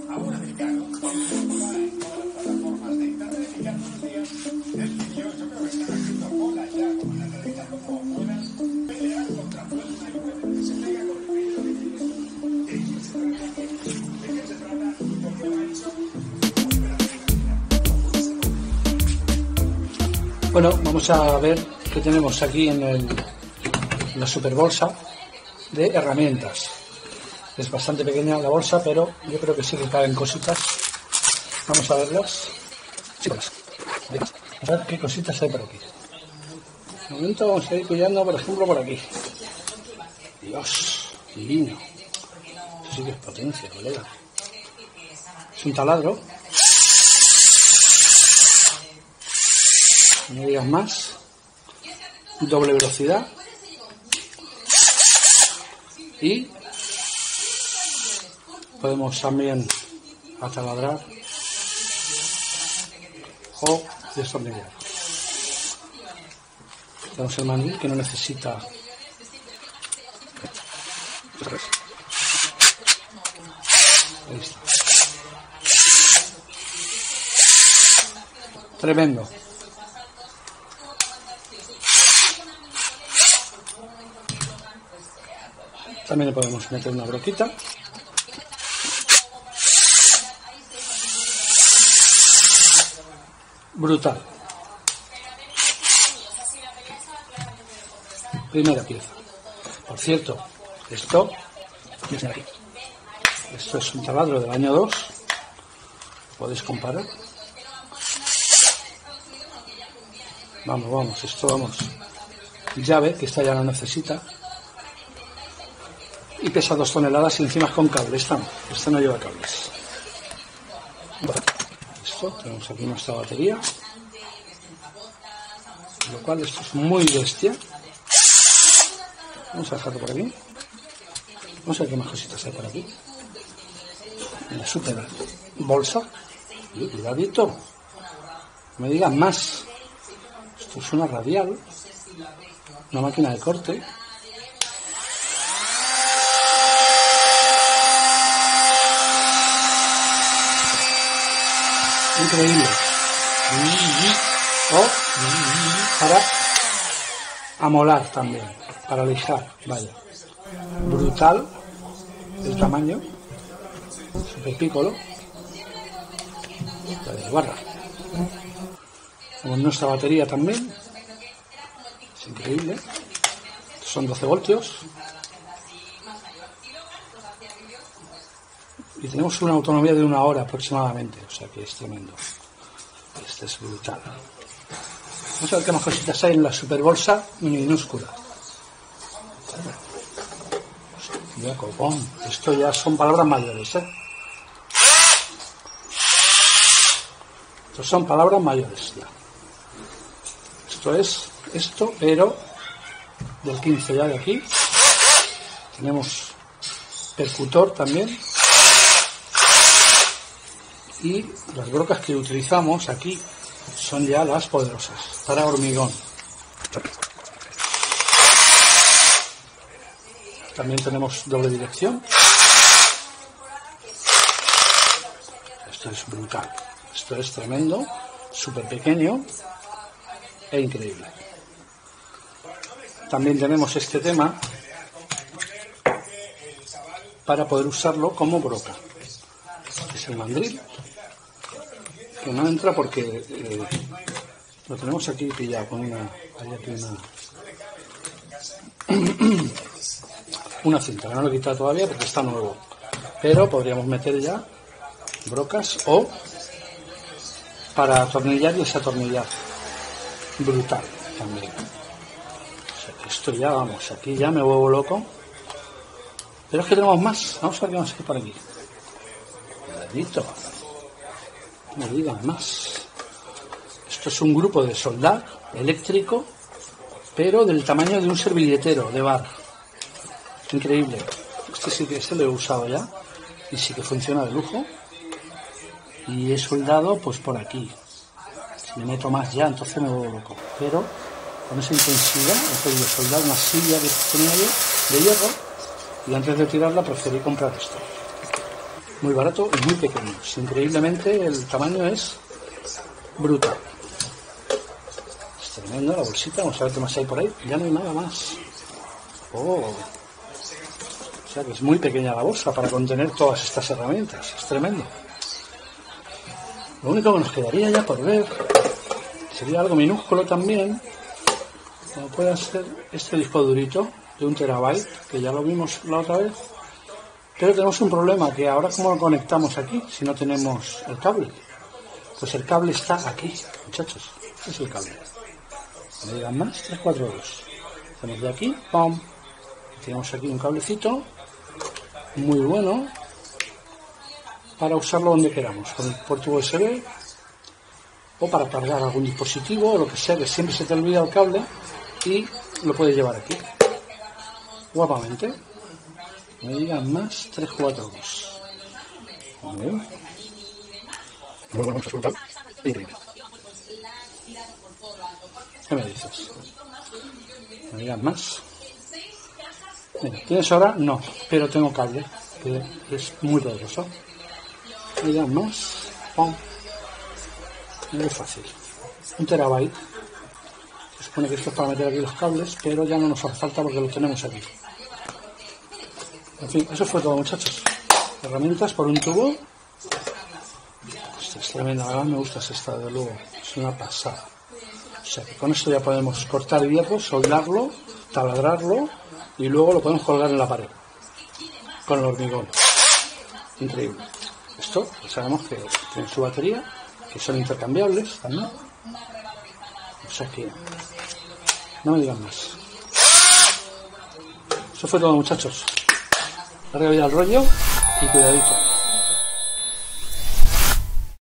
Bueno, vamos a ver qué tenemos aquí en la super bolsa de herramientas. Es bastante pequeña la bolsa, pero yo creo que sí que caben cositas. Vamos a verlas. Sí, vamos a ver qué cositas hay por aquí. De momento vamos a ir pillando, por ejemplo, por aquí. Dios, divino. Eso sí que es potencia, colega. Es un taladro. No digas más. Doble velocidad. Y podemos también ataladrar o destornillar. Tenemos el mandil que no necesita. Ahí está. Tremendo. También le podemos meter una broquita. Brutal. Primera pieza. Por cierto, esto es un taladro del año 2. Podéis comparar. Vamos, esto vamos. Llave, que esta ya no necesita. Y pesa 2 toneladas y encima es con cable. Esta no lleva cables. Bueno, esto, tenemos aquí nuestra batería. Lo cual esto es muy bestia. Vamos a dejarlo por aquí. Vamos a ver qué más cositas hay por aquí. En la super bolsa. Y cuidadito. No me digan más. Esto es una radial. Una máquina de corte. Increíble. O para amolar también, para lijar, vaya. Brutal el tamaño, super pícolo, la de barra. Con nuestra batería también, es increíble. Son 12 voltios. Y tenemos una autonomía de 1 hora aproximadamente, o sea que es tremendo. Este es brutal. Vamos a ver qué más cositas hay en la super bolsa minúscula. Mira, copón. Esto ya son palabras mayores, ¿eh? Estos son palabras mayores ya. Esto es esto, pero del 15 ya de aquí. Tenemos percutor también. Y las brocas que utilizamos aquí son ya las poderosas para hormigón. También tenemos doble dirección. Esto es brutal. Esto es tremendo, súper pequeño e increíble. También tenemos este tema para poder usarlo como broca. Es el mandril. Que no entra porque lo tenemos aquí pillado con una cinta. No lo he quitado todavía porque está nuevo, pero podríamos meter ya brocas o para atornillar y desatornillar. Brutal también. O sea, esto ya vamos, aquí ya me vuelvo loco, pero es que tenemos más. Vamos a ver qué más hay por aquí. Cuidadito. No digan más. Esto es un grupo de soldar eléctrico, pero del tamaño de un servilletero de bar. Increíble. Este sí que lo he usado ya y sí que funciona de lujo. Y he soldado pues por aquí. Si me meto más ya, entonces me vuelvo loco. Pero con esa intensidad he podido soldar una silla que tenía yo de hierro y antes de tirarla preferí comprar esto. muy barato y muy pequeños. Increíblemente el tamaño es brutal. Es tremendo la bolsita. Vamos a ver qué más hay por ahí. Ya no hay nada más. Oh. O sea que es muy pequeña la bolsa para contener todas estas herramientas. Es tremendo. Lo único que nos quedaría ya por ver sería algo minúsculo también, como puede ser este disco durito de 1 terabyte, que ya lo vimos la otra vez. Pero tenemos un problema, que ahora cómo lo conectamos aquí si no tenemos el cable. Pues el cable está aquí, muchachos. Este es el cable. No me digan más, 342. Hacemos de aquí, ¡pum! Tenemos aquí un cablecito muy bueno para usarlo donde queramos, con el puerto USB o para cargar algún dispositivo o lo que sea, que siempre se te olvida el cable y lo puedes llevar aquí guapamente. Me digan más, 342. Muy bien. Muy bueno resultado. Increíble. ¿Qué me dices? Me digan más. Mira, ¿tienes ahora? No, pero tengo cable, que es muy poderoso. Me digan más. ¡Pum! Muy fácil. 1 terabyte. Se supone que esto es para meter aquí los cables, pero ya no nos hace falta porque lo tenemos aquí. En fin, eso fue todo, muchachos. Herramientas por un tubo. Esta es tremenda, la verdad me gusta esta, desde luego. Es una pasada. O sea que con esto ya podemos cortar el hierro, soldarlo, taladrarlo y luego lo podemos colgar en la pared con el hormigón. Increíble. Esto sabemos que tiene su batería, que son intercambiables también. O sea que no me digan más. Eso fue todo, muchachos. Larga vida al rollo y cuidadito.